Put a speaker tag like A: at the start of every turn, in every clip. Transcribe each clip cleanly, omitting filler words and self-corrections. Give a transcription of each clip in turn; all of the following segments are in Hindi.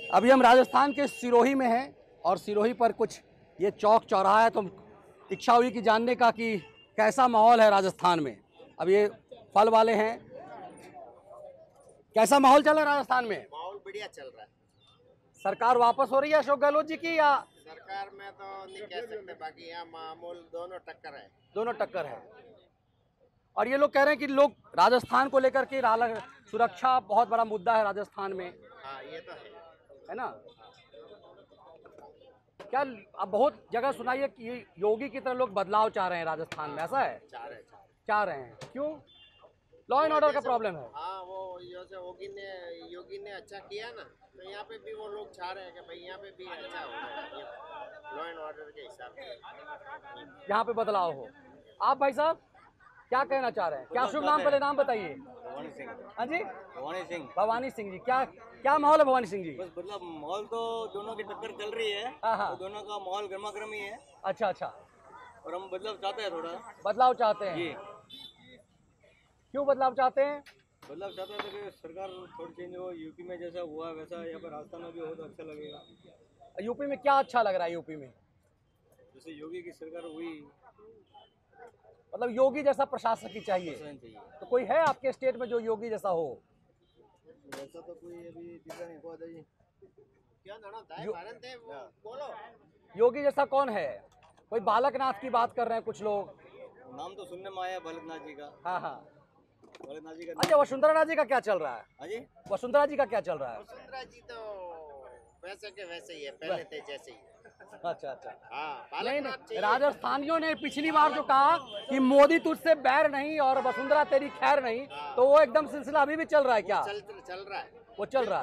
A: अभी हम राजस्थान के सिरोही में हैं और सिरोही पर कुछ ये चौक चौराहा है, तो इच्छा हुई कि जानने का कि कैसा माहौल है राजस्थान में। अब ये फल वाले हैं, कैसा माहौल चल रहा है राजस्थान में?
B: माहौल बढ़िया चल रहा है।
A: सरकार वापस हो रही है अशोक गहलोत जी की, या
B: सरकार में तो नहीं कह सकते, बाकी यहाँ मामूल दोनों टक्कर है।
A: दोनों टक्कर है। और ये लोग कह रहे हैं कि लोग राजस्थान को लेकर के सुरक्षा बहुत बड़ा मुद्दा है राजस्थान में।
B: हाँ, ये तो
A: है ना? क्या अब बहुत जगह सुनाई है कि योगी की तरह लोग बदलाव चाह रहे हैं राजस्थान में, ऐसा है? चाह रहे हैं। क्यों? लॉ एंड ऑर्डर का प्रॉब्लम है।
B: हाँ, वो जैसे योगी ने अच्छा किया ना, तो यहाँ पे भी वो लोग चाह रहे हैं कि भाई यहाँ पे भी अच्छा हो, लॉ एंड ऑर्डर के हिसाब से
A: यहाँ पे बदलाव हो। आप भाई साहब क्या कहना चाह रहे हैं? क्या शुभ नाम, पहले नाम बताइए।
C: भवानी सिंह।
A: हाँ जी,
C: भवानी
A: जी।
C: सिंह।
A: क्या माहौल है भवानी सिंह जी?
C: बस मतलब माहौल तो दोनों की टक्कर चल रही है।
A: हाँ।
C: तो दोनों का माहौल गर्मा गर्मी है।
A: अच्छा।
C: और हम बदलाव चाहते हैं, थोड़ा
A: बदलाव चाहते हैं
C: जी।
A: क्यों बदलाव चाहते हैं?
C: बदलाव चाहते हैं कि सरकार थोड़ी चेंज हो, यूपी में जैसा हुआ वैसा यहाँ पर राजस्थान में भी हो तो अच्छा लगेगा।
A: यूपी में क्या अच्छा लग रहा है? यूपी में
C: जैसे योगी की सरकार हुई,
A: मतलब योगी जैसा प्रशासन की चाहिए। तो कोई है आपके स्टेट में जो योगी जैसा हो?
C: वैसा तो कोई अभी दिखा नहीं हुआ जी।
B: क्या भारत है वो बोलो।
A: योगी जैसा कौन है? कोई बालकनाथ की बात कर रहे हैं कुछ लोग।
C: नाम तो सुनने में आया बालकनाथ जी का।
A: हाँ।
C: बालकनाथ जी का।
A: अच्छा, वसुंधरा जी का क्या चल रहा है?
C: हाँ जी,
A: वसुंधरा जी का क्या चल रहा है?
B: वसुंधरा जी तो वैसे के वैसे ही है, पहले थे जैसे ही।
A: अच्छा।
B: हाँ,
A: नहीं, राजस्थानियों ने पिछली बार जो कहा कि मोदी तुझसे बैर नहीं और वसुंधरा तेरी खैर नहीं, तो वो एकदम सिलसिला अभी भी चल रहा है क्या?
B: चल रहा है।
A: वो चल रहा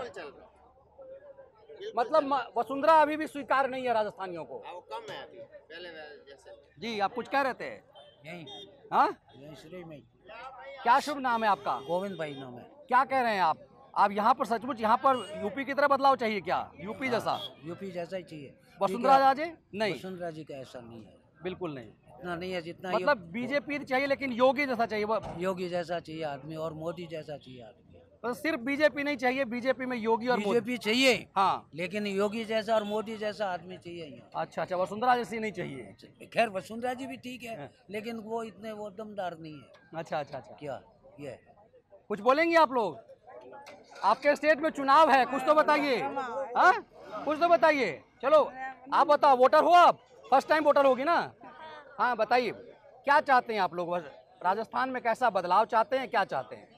A: है। मतलब वसुंधरा अभी भी स्वीकार नहीं है राजस्थानियों को।
B: वो कम है अभी, पहले जैसे।
A: जी, आप कुछ कह रहे थे?
D: यही
A: हाँ,
D: श्री में।
A: क्या शुभ नाम है आपका?
D: गोविंद भाई नाम है।
A: क्या कह रहे हैं आप यहाँ पर सचमुच यहाँ पर यूपी की तरह बदलाव चाहिए क्या? यूपी जैसा?
D: यूपी जैसा ही चाहिए।
A: वसुंधरा जी नहीं?
D: वसुंधरा जी का ऐसा नहीं है,
A: बिल्कुल नहीं।
D: इतना नहीं है जितना
A: मतलब बीजेपी चाहिए, लेकिन योगी जैसा चाहिए।
D: योगी जैसा चाहिए आदमी और मोदी जैसा चाहिए आदमी।
A: तो सिर्फ बीजेपी नहीं चाहिए, बीजेपी में योगी और
D: बीजेपी चाहिए,
A: हाँ,
D: लेकिन योगी जैसा और मोदी जैसा आदमी चाहिए यहाँ।
A: अच्छा, वसुंधरा जैसी नहीं चाहिए।
D: खैर वसुंधरा जी भी ठीक है, लेकिन वो इतने वो दमदार नहीं है।
A: अच्छा।
D: क्या ये
A: कुछ बोलेंगे आप लोग? आपके स्टेट में चुनाव है, कुछ तो बताइए। हाँ, कुछ तो बताइए। चलो आप बताओ, वोटर हो आप? फर्स्ट टाइम वोटर होगी ना? हाँ, बताइए क्या चाहते हैं आप लोग? राजस्थान में कैसा बदलाव चाहते हैं, क्या चाहते हैं?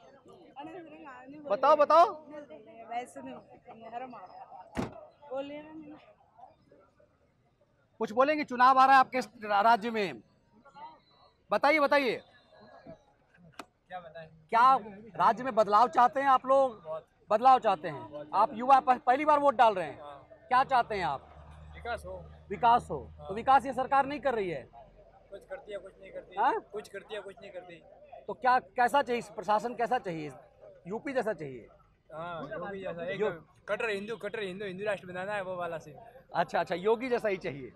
A: बताओ। कुछ बोलेंगे? चुनाव आ रहा है आपके राज्य में, बताइए। क्या राज्य में बदलाव चाहते हैं आप लोग? बदलाव चाहते हैं आप? युवा पहली बार वोट डाल रहे हैं, क्या चाहते हैं आप? विकास हो। तो विकास ये सरकार नहीं कर रही है।
E: कुछ करती है कुछ नहीं करती।
A: हाँ?
E: कुछ करती है कुछ नहीं करती।
A: तो क्या कैसा चाहिए प्रशासन? कैसा चाहिए? यूपी जैसा चाहिए?
E: हाँ, योगी जैसा। एक कट्टर हिंदू राष्ट्र बनाना है, वो वाला से।
A: अच्छा, योगी जैसा ही चाहिए।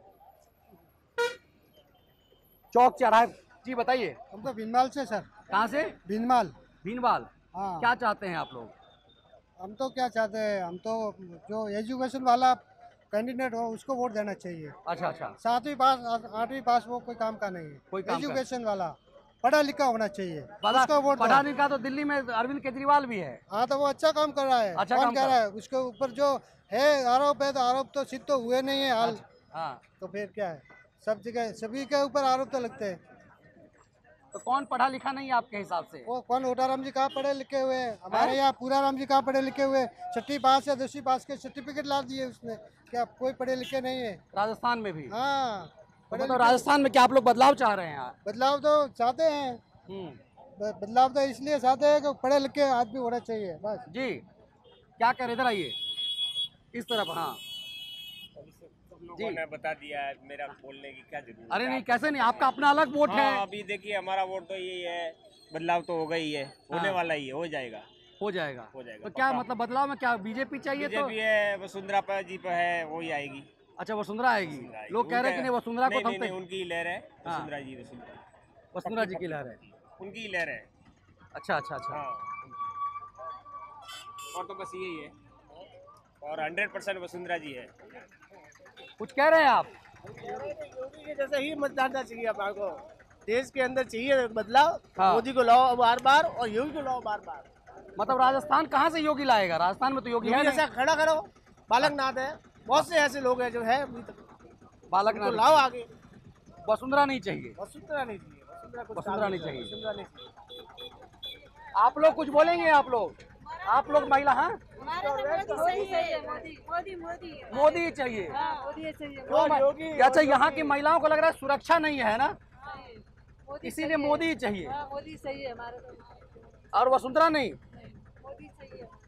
A: चौक चौराहे जी, बताइए।
F: हम तो भीनमाल से सर।
A: कहाँ से? भीनमाल।
F: हाँ।
A: क्या चाहते हैं आप लोग?
F: हम तो क्या चाहते हैं, हम तो जो एजुकेशन वाला कैंडिडेट हो उसको वोट देना चाहिए।
A: अच्छा।
F: 7वीं पास 8वीं पास वो कोई काम का नहीं है।
A: कोई काम का।
F: एजुकेशन वाला पढ़ा लिखा होना चाहिए, उसको वोट
A: पढ़ा लिखा तो दिल्ली में अरविंद केजरीवाल भी है।
F: हाँ, तो वो अच्छा काम कर रहा है।
A: अच्छा
F: कौन
A: काम
F: कह
A: कर
F: रहा है? उसके ऊपर जो है आरोप है, तो आरोप तो सिद्ध तो हुए नहीं है हाल।
A: हाँ,
F: तो फिर क्या है, सब जगह सभी के ऊपर आरोप तो लगते हैं।
A: तो कौन पढ़ा लिखा नहीं है आपके हिसाब से?
F: वो कौन? ओटाराम जी कहाँ पढ़े लिखे हुए? हमारे यहाँ पूरा राम जी कहाँ पढ़े लिखे हुए? 6वीं पास या 10वीं पास के सर्टिफिकेट ला दिए उसने। क्या कोई पढ़े लिखे नहीं है
A: राजस्थान में भी?
F: हाँ,
A: तो राजस्थान में क्या आप लोग बदलाव चाह रहे हैं?
F: बदलाव तो चाहते हैं। बदलाव तो इसलिए चाहते हैं कि पढ़े लिखे आदमी होना चाहिए बस।
A: जी, क्या कर, इधर आइए इस तरफ। हाँ
G: लोगों ने बता दिया है, मेरा बोलने की क्या जरूरत है?
A: अरे नहीं, कैसे नहीं, आपका अपना अलग वोट है।
G: अभी देखिए, हमारा वोट तो यही है, बदलाव तो हो गई है, होने वाला ही है, हो जाएगा। तो क्या मतलब बदलाव में क्या बीजेपी चाहिए? बीजेपी है, वसुंधरा जी पे है, वही आएगी। अच्छा, वसुंधरा आएगी। लोग कह रहे हैं कि नहीं, वसुंधरा को नहीं, उनकी लहर है। वसुंधरा जी की लहर है, उनकी ही लहर है।
A: अच्छा।
G: और तो बस यही है। और 100% वसुंधरा जी है।
A: कुछ कह रहे हैं आप?
H: योगी के जैसे ही मत डालना चाहिए अपना को। देश के अंदर चाहिए बदलाव।
A: हाँ।
H: मोदी को लाओ बार बार और योगी को लाओ बार बार।
A: मतलब राजस्थान कहाँ से योगी लाएगा? राजस्थान में तो योगी है
H: जैसा
A: नहीं।
H: खड़ा करो। बालकनाथ है, बहुत से ऐसे लोग हैं जो है अभी तक।
A: बालकनाथ
H: लाओ आगे।
A: वसुंधरा नहीं चाहिए।
H: वसुंधरा नहीं चाहिए।
A: वसुंधरा नहीं चाहिए।
H: वसुंधरा नहीं चाहिए।
A: आप लोग कुछ बोलेंगे? आप लोग महिला हैं? मोदी चाहिए। अच्छा, यहाँ की महिलाओं को लग रहा है सुरक्षा नहीं है ना, इसीलिए मोदी ही चाहिए।
I: मोदी सही है हमारे
A: और वसुंधरा नहीं।
I: मोदी सही है।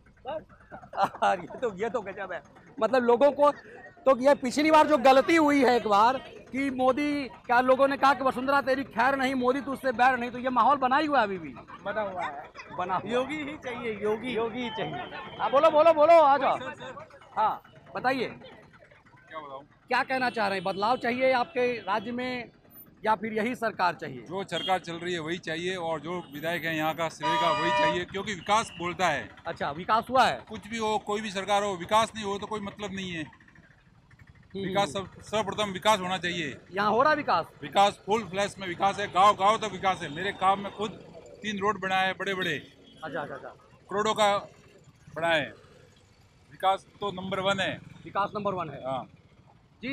A: ये तो गजब है। मतलब लोगों को तो ये पिछली बार जो गलती हुई है एक बार कि मोदी क्या लोगों ने कहा कि वसुंधरा तेरी खैर नहीं, मोदी तो उससे बैर नहीं, तो ये माहौल बना ही हुआ है अभी भी।
H: बना हुआ है।
A: बना
H: योगी ही चाहिए। योगी
A: ही चाहिए। हाँ बोलो आ जाओ। हाँ बताइए क्या कहना चाह रहे हैं? बदलाव चाहिए आपके राज्य में या फिर यही सरकार चाहिए?
J: जो सरकार चल रही है वही चाहिए और जो विधायक है यहाँ का श्रेय का वही चाहिए, क्योंकि विकास बोलता है।
A: अच्छा, विकास हुआ है?
J: कुछ भी हो, कोई भी सरकार हो, विकास नहीं हो तो कोई मतलब नहीं है। विकास सर्वप्रथम विकास होना चाहिए।
A: यहाँ हो रहा है
J: विकास फुल फ्लैश में विकास है। गांव तक विकास है। मेरे काम में खुद 3 रोड बनाए हैं बड़े।
A: अच्छा।
J: करोड़ों का बनाए हैं। विकास तो नंबर 1 है।
A: विकास नंबर 1 है।
J: हाँ
A: जी।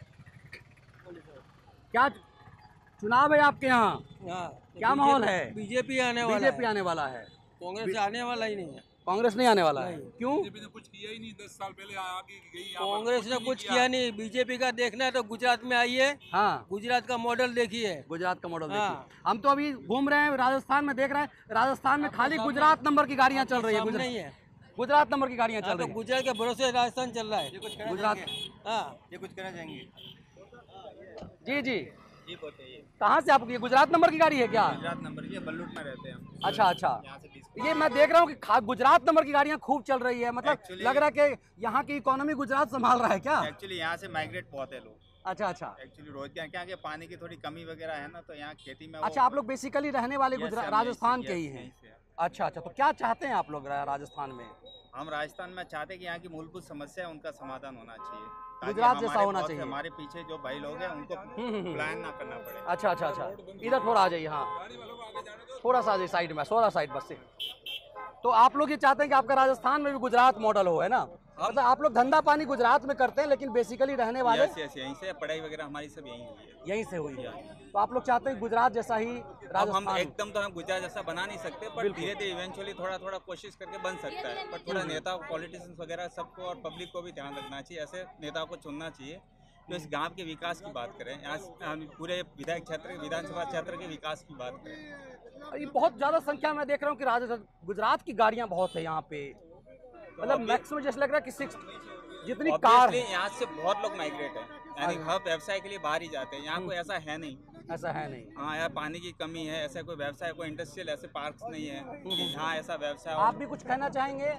A: क्या चुनाव है आपके यहाँ? क्या माहौल है?
C: बीजेपी आने
A: वाला है।
C: कांग्रेस आने वाला ही नहीं है।
A: कांग्रेस नहीं आने वाला है? क्यों?
J: बीजेपी ने कुछ किया ही नहीं। 10 साल पहले आगे गई।
C: कांग्रेस ने कुछ किया नहीं। बीजेपी का देखना है तो गुजरात में आइए।
A: हाँ,
C: गुजरात का मॉडल देखिए।
A: गुजरात का मॉडल
C: हाँ।
A: देखिए। हम तो अभी घूम रहे हैं राजस्थान में, देख रहे हैं राजस्थान में खाली गुजरात नंबर की गाड़ियाँ चल रही है।
C: नहीं है,
A: गुजरात नंबर की गाड़ियाँ चल
C: तो
A: रही है।
C: गुजरात के भरोसे राजस्थान चल रहा है।
A: गुजरात।
C: हाँ,
G: ये कुछ कहना चाहेंगे?
A: जी कहाँ से आपकी गुजरात नंबर की गाड़ी है क्या?
G: गुजरात नंबर की बल्लूट में रहते हैं हम।
A: अच्छा। ये मैं देख रहा हूँ कि गुजरात नंबर की गाड़ियाँ खूब चल रही है। मतलब लग रहा है कि यहाँ की इकोनॉमी गुजरात संभाल रहा है क्या?
G: एक्चुअली यहाँ से माइग्रेट बहुत है लोग।
A: अच्छा।
G: एक्चुअली रोजगार क्या है, पानी की थोड़ी कमी वगैरह है ना, तो यहाँ खेती में।
A: अच्छा, आप लोग बेसिकली रहने वाले राजस्थान के ही हैं? अच्छा। तो क्या चाहते हैं आप लोग राजस्थान में?
G: हम राजस्थान में चाहते हैं कि यहाँ की मूलभूत समस्या है उनका समाधान होना चाहिए।
A: गुजरात जैसा होना चाहिए।
G: हमारे पीछे जो भाई लोग हैं उनको प्लान ना करना पड़े।
A: अच्छा। इधर थोड़ा आ जाइए। हाँ, थोड़ा सा आ जाइए साइड में, थोड़ा साइड बस से। तो आप लोग ये चाहते हैं कि आपका राजस्थान में भी गुजरात मॉडल हो, है ना? मतलब आप लोग धंधा पानी गुजरात में करते हैं लेकिन बेसिकली रहने वाले
G: यहीं से, पढ़ाई वगैरह हमारी सब
A: यहीं से हुई है। तो आप लोग चाहते हैं गुजरात जैसा ही राजस्थान?
G: हम एकदम तो हम गुजरात जैसा बना नहीं सकते, पर धीरे इवेंचुअली थोड़ा कोशिश करके बन सकता है। पर थोड़ा नेता, पॉलिटिशियंस वगैरह सबको और पब्लिक को भी ध्यान रखना चाहिए। ऐसे नेताओं को चुनना चाहिए तो इस गांव के विकास की बात करें, यहाँ पूरे विधायक क्षेत्र, विधानसभा क्षेत्र के विकास की बात करें।
A: ये बहुत ज्यादा संख्या में देख रहा हूँ कि राजस्थान गुजरात की गाड़ियाँ बहुत है यहाँ पे। मतलब मैक्सिमम जैसे लग रहा है कि 6 जितनी कार है।
G: यहाँ से बहुत लोग माइग्रेट है, यानी हर व्यवसाय के लिए बाहर ही जाते हैं। यहाँ कोई ऐसा है नहीं। हाँ, यार पानी की कमी है, ऐसा कोई व्यवसाय, कोई इंडस्ट्रियल ऐसे पार्क्स नहीं है यहाँ ऐसा व्यवसाय।
A: आप भी कुछ कहना चाहेंगे?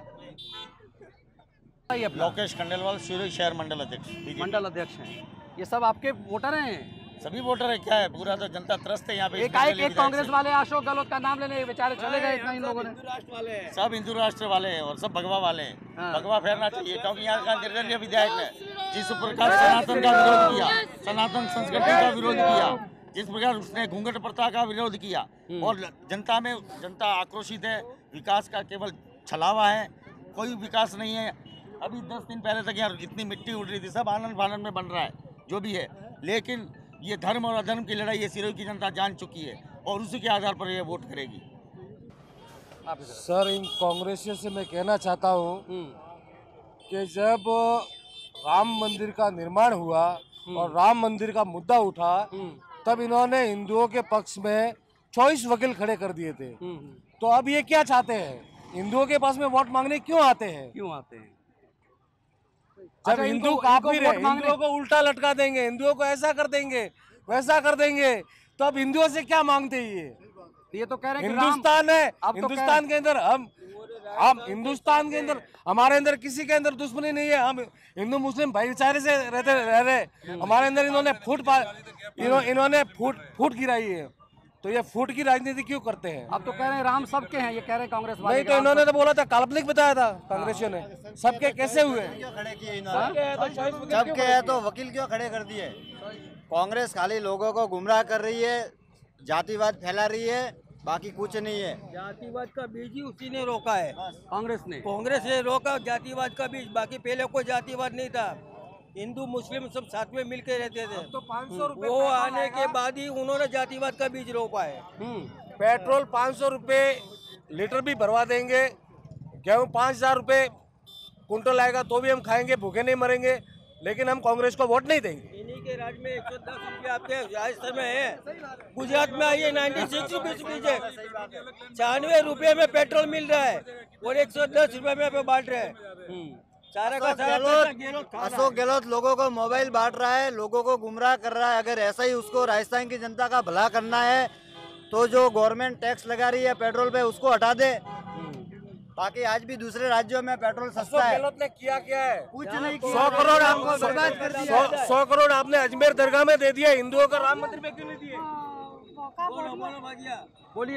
K: लोकेश खंडेलवाल, सूर्य शहर मंडल अध्यक्ष
A: हैं। ये सब आपके वोटर हैं?
K: सभी वोटर है। क्या है, पूरा तो जनता त्रस्त है यहाँ पे।
A: एक कांग्रेस वाले अशोक गहलोत का नाम लेने बेचारे चले गए। इतना इन लोगों ने
K: सब हिंदू राष्ट्र वाले हैं और सब भगवा वाले हैं। भगवा फेरना चाहिए, क्योंकि यहाँ का निर्दलीय विधायक ने जिस प्रकार सनातन का विरोध किया, सनातन संस्कृति का विरोध किया, जिस प्रकार उसने घूंघट प्रथा का विरोध किया और जनता आक्रोशित है। विकास का केवल छलावा है, कोई विकास नहीं है। अभी 10 दिन पहले तक यहाँ इतनी मिट्टी उड़ रही थी, सब आनंद फानंद में बन रहा है जो भी है। लेकिन ये धर्म और अधर्म की लड़ाई ये सिरोही की जनता जान चुकी है और उसी के आधार पर ये वोट करेगी।
F: सर, इन कांग्रेसियों से मैं कहना चाहता हूँ कि जब राम मंदिर का निर्माण हुआ और राम मंदिर का मुद्दा उठा, तब इन्होंने हिंदुओं के पक्ष में 24 वकील खड़े कर दिए थे। तो अब ये क्या चाहते हैं? हिंदुओं के पास में वोट मांगने क्यों आते हैं? जब हिंदू काफिर है, हिंदुओं को उल्टा लटका देंगे, हिंदुओं को ऐसा कर देंगे, वैसा कर देंगे, तो अब हिंदुओं से क्या मांगते हैं?
A: ये तो कह रहे हैं
F: हिंदुस्तान है। हिंदुस्तान के अंदर हम हिंदुस्तान के अंदर हमारे अंदर किसी के अंदर दुश्मनी नहीं है। हम हिंदू मुस्लिम भाईचारे से रह रहे। हमारे अंदर इन्होंने फूट गिराई है। तो ये फूट की राजनीति क्यों करते हैं?
A: अब तो कह रहे हैं राम सबके हैं, ये कह रहे हैं कांग्रेस वाले।
F: नहीं तो इन्होंने तो बोला था, काल्पनिक बताया था कांग्रेसियों ने। सबके कैसे हुए?
K: सबके है तो वकील क्यों खड़े कर दिए? कांग्रेस खाली लोगों को गुमराह कर रही है, जातिवाद फैला रही है, बाकी कुछ नहीं है।
C: जातिवाद का बीज ही उसी ने रोका है,
A: कांग्रेस ने
C: रोका जातिवाद का बीज। बाकी पहले कोई जातिवाद नहीं था, हिंदू मुस्लिम सब साथ में मिलके रहते थे।
F: तो 500 रुपए
C: वो आने के बाद ही उन्होंने जातिवाद का बीज रोपा है।
F: पेट्रोल 500 रुपए लीटर भी भरवा देंगे, गेहूँ 5000 रुपए कुंटल आएगा तो भी हम खाएंगे, भूखे नहीं मरेंगे, लेकिन हम कांग्रेस को वोट नहीं देंगे।
C: इन्हीं के राज में 110 रुपये आपके राजस्थान में है, गुजरात में आइए 96 रुपये बीज है, 96 रुपये में पेट्रोल मिल रहा है और 110 रुपये में बांट रहे हैं।
K: अशोक गहलोत लोगों को मोबाइल बांट रहा है, लोगों को गुमराह कर रहा है। अगर ऐसा ही उसको राजस्थान की जनता का भला करना है तो जो गवर्नमेंट टैक्स लगा रही है पेट्रोल पे उसको हटा दे, ताकि आज भी दूसरे राज्यों में पेट्रोल सस्ता है।
F: गहलोत ने किया क्या है?
K: कुछ नहीं किया।
F: 100 करोड़ आपको बर्बाद कर दिया। 100 करोड़ आपने अजमेर दरगाह में दे दिया, हिंदुओं का राम मंदिर में क्यों नहीं दिए?
A: बोलिए।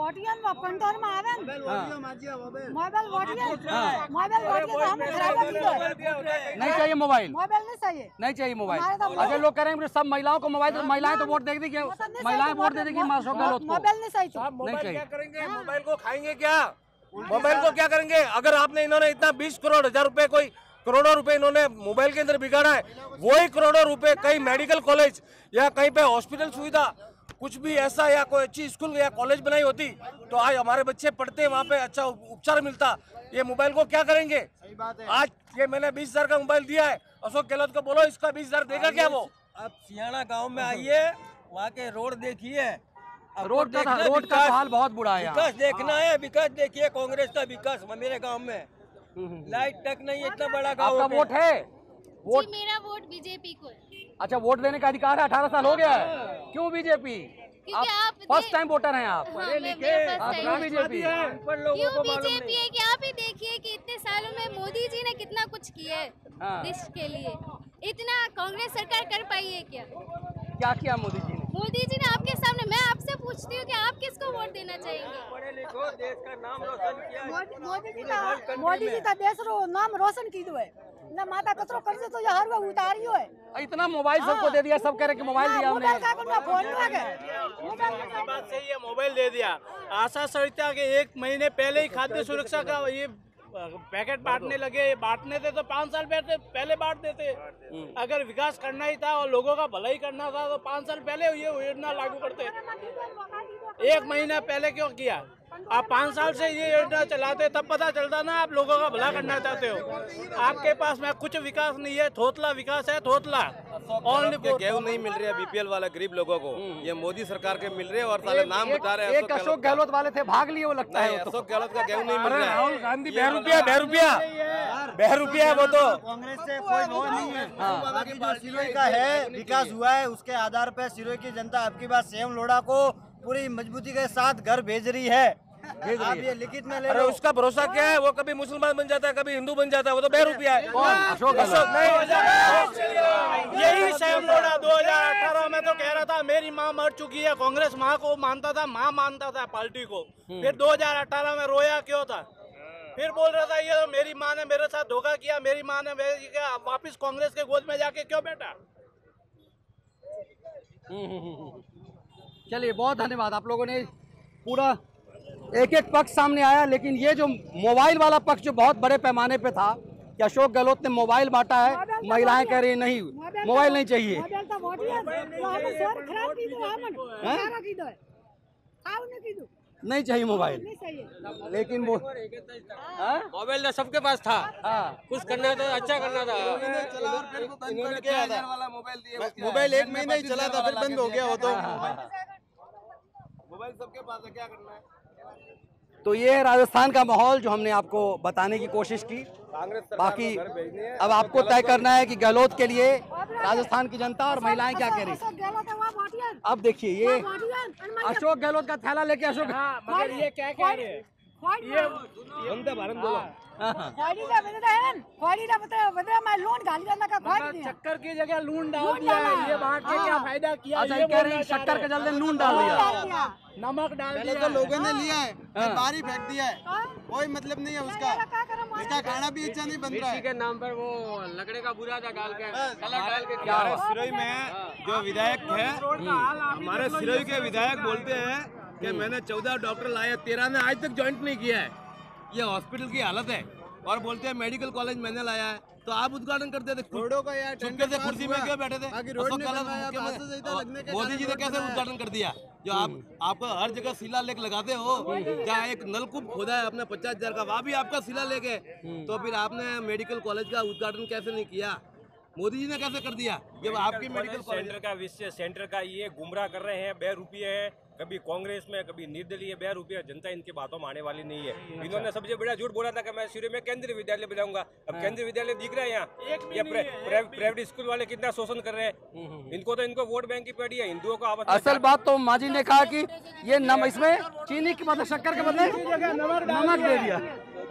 A: नहीं चाहिए मोबाइल, नहीं चाहिए मोबाइल। अगर लोग कह रहे हैं सब महिलाओं को मोबाइल, तो महिलाएं तो वोट दे देगी, महिलाएं वोट दे देगी अशोक गहलोत को।
F: नहीं चाहिए। क्या करेंगे मोबाइल को? खाएंगे क्या? मोबाइल को क्या करेंगे? अगर आपने इन्होंने इतना 20 करोड़ हजार रुपए, कोई करोड़ों रुपए इन्होंने मोबाइल के अंदर बिगाड़ा है, वही करोड़ों रुपए कहीं मेडिकल कॉलेज या कहीं पे हॉस्पिटल सुविधा कुछ भी ऐसा या कोई अच्छी स्कूल या कॉलेज बनाई होती तो आज हमारे बच्चे पढ़ते, वहाँ पे अच्छा उपचार मिलता। ये मोबाइल को क्या करेंगे? आज ये मैंने 20,000 का मोबाइल दिया है, अशोक गहलोत को बोलो इसका 20,000 देगा क्या वो?
C: आप सियाना गांव में आइए, वहाँ के रोड देखिए,
A: रोड का हाल बहुत बुरा है।
C: विकास देखना है, विकास देखिए कांग्रेस का विकास मेरे गांव में। लाइट तक नहीं, इतना बड़ा गांव।
A: आपका वोट है?
L: वोट मेरा वोट बीजेपी को है।
A: अच्छा, वोट देने का अधिकार है, 18 साल हो गया है। क्यों बीजेपी? आप फर्स्ट टाइम वोटर हैं आप?
L: क्यों बीजेपी?
C: क्यों
L: बीजेपी है कि आप ही देखिए कि इतने सालों में मोदी जी ने कितना कुछ किया है देश के लिए, इतना कांग्रेस सरकार कर पाई है क्या?
A: क्या किया मोदी जी ने?
L: मोदी जी ने आपके सामने, मैं आपसे पूछती हूँ कि आप किसको वोट देना चाहेंगे?
C: पढ़े लिखो, देश का नाम रोशन किया।
M: मोदी जी का देश रो नाम रोशन की दो है ना, माता कचरो कर दे तो ये हर वो उतारियो है।
A: इतना मोबाइल सबको दे दिया, सब कह रहे कि मोबाइल दिया हमने।
H: बात सही है, मोबाइल दे दिया। आशा संहिता के 1 महीने पहले ही खाद्य सुरक्षा का ये पैकेट बांटने लगे। बांटने थे तो 5 साल पहले बांट देते। अगर विकास करना ही था और लोगों का भलाई करना था तो 5 साल पहले ये योजना लागू करते। 1 महीना पहले क्यों किया? आप 5 साल से ये योजना चलाते, तब पता चलता ना आप लोगों का भला करना चाहते हो। आपके पास में कुछ विकास नहीं है, थोथला विकास है, थोथला।
N: गेहूं नहीं मिल रही है बीपीएल वाले गरीब लोगों को, ये मोदी सरकार के मिल रहे हैं और साले नाम बता रहे हैं।
A: एक अशोक गहलोत वाले थे, भाग लिए वो लगता है।
N: अशोक गहलोत का गेहूं नहीं मिल रहा है।
F: राहुल गांधी बहरूपिया वो तो
K: कांग्रेस से कोई वो नहीं है। बाकी जो सिरोही का है विकास हुआ है, उसके आधार पर सिरोही की जनता आपकी बात सेम लोढ़ा को पूरी मजबूती के साथ घर भेज रही है। आप ये लिखित में ले लो।
F: उसका भरोसा क्या है? वो कभी मुसलमान बन जाता है, कभी हिंदू बन जाता है, वो तो बहरूपिया है।
A: अशोक
H: यही सेम लोढ़ा 2018 में तो कह रहा था मेरी माँ मर चुकी है। कांग्रेस माँ को मानता था, माँ मानता था पार्टी को। फिर 2018 में रोया क्यों था? फिर बोल रहा था ये मेरी माँ ने मेरे साथ धोखा किया, मेरी माँ ने मेरे क्या, वापिस कांग्रेस के गोद में जाके क्यों बैठा?
A: चलिए, बहुत धन्यवाद। आप लोगों ने पूरा एक एक पक्ष सामने आया, लेकिन ये जो मोबाइल वाला पक्ष जो बहुत बड़े पैमाने पे था कि अशोक गहलोत ने मोबाइल बांटा है, महिलाएं कह रही नहीं मोबाइल नहीं चाहिए। नहीं चाहिए मोबाइल, लेकिन वो
C: मोबाइल तो सबके पास था। कुछ करना था, अच्छा करना था।
N: मोबाइल 1 महीना ही चला था, फिर बंद हो गया वो तो।
K: मोबाइल सबके पास है, क्या करना है?
A: तो ये है राजस्थान का माहौल जो हमने आपको बताने की कोशिश की। बाकी अब आपको तय करना है कि गहलोत के लिए राजस्थान की जनता और महिलाएं क्या कह रही। अब देखिए, ये अशोक गहलोत का थैला लेके अशोक,
H: मगर ये क्या कह रहे हैं? ये
N: वंदे भारत बोलो।
H: शक्कर की जगह लून डाल दिया है, ये बांट के क्या फायदा किया?
A: अच्छा, ये कह रही शक्कर के जल्दी नून डाल दिया,
H: नमक डाल
O: पहले
H: दिया।
O: तो लोगों ने लिया है, बाहर ही फेंक दिया है, कोई मतलब नहीं है उसका। इसका खाना भी अच्छा नहीं बन रहा है।
N: के नाम पर वो लकड़े का बुरा था डाल के डाल के
A: क्या हुआ?
N: सिरोही में जो विधायक थे, हमारे सिरोही के विधायक बोलते हैं कि मैंने 14 डॉक्टर लाए, 13 ने आज तक ज्वाइंट नहीं किया है। ये हॉस्पिटल की हालत है। और बोलते हैं मेडिकल कॉलेज मैंने लाया है, तो आप उद्घाटन करते थे चुपके से कुर्सी में क्यों बैठे थे? मोदी जी ने कैसे उद्घाटन कर दिया? जो आपको हर जगह शिलालेख लगाते हो, क्या एक नलकूप खोदा है अपने 50,000 का, वहाँ भी आपका शिलालेख है, तो फिर आपने मेडिकल कॉलेज का उद्घाटन कैसे नहीं किया? मोदी जी ने कैसे कर दिया? जब आपकी मेडिकल कॉलेज
P: सेंटर का विषय, सेंटर का ये गुमराह कर रहे हैं, बेरुपये है, कभी कांग्रेस में कभी निर्दलीय, बेरुपये। जनता इनकी बातों में आने वाली नहीं है। इन्होंने सबसे बड़ा झूठ बोला था कि मैं सिरे में केंद्रीय विद्यालय बनाऊंगा। अब केंद्रीय विद्यालय दिख रहा है यहाँ, ये प्राइवेट स्कूल वाले कितना शोषण कर रहे हैं। इनको वोट बैंक की पड़ी है, हिंदुओं को आपस में।
A: असल बात तो माजी ने कहा कि ये इसमें चीनी के बदले, शक्कर के बदले नमक दे दिया।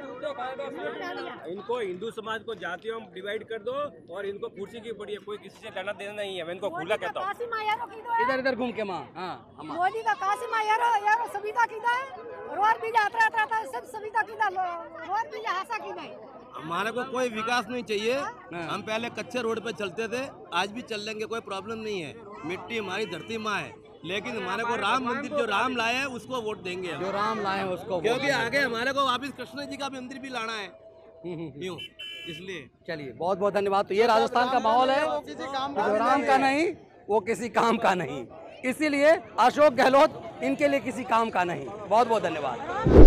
P: इनको हिंदू समाज को जातियों में डिवाइड कर दो और इनको कुर्सी की पड़ी है, कोई किसी से लेना देना नहीं है। मैं इनको खुला कहता हूँ।
A: इधर इधर घूम के माँ,
M: मोदी का कासिमा यारो सविता कीदा है, रोड भी जाता सब सविता कीदा, रोड भी हासा कीदा है।
N: हमारे को कोई विकास नहीं चाहिए। हम पहले कच्चे रोड पे चलते थे, आज भी चल लेंगे, कोई प्रॉब्लम नहीं है। मिट्टी हमारी धरती माँ है, लेकिन हमारे को राम मंदिर जो राम लाए हैं उसको वोट देंगे।
A: जो राम लाए हैं उसको,
N: क्योंकि आगे हमारे को वापिस कृष्ण जी का मंदिर भी लाना है, क्यों? इसलिए
A: चलिए, बहुत बहुत धन्यवाद। तो ये राजस्थान का माहौल है, जो राम का नहीं वो किसी काम का नहीं, इसीलिए अशोक गहलोत इनके लिए किसी काम का नहीं। बहुत बहुत धन्यवाद।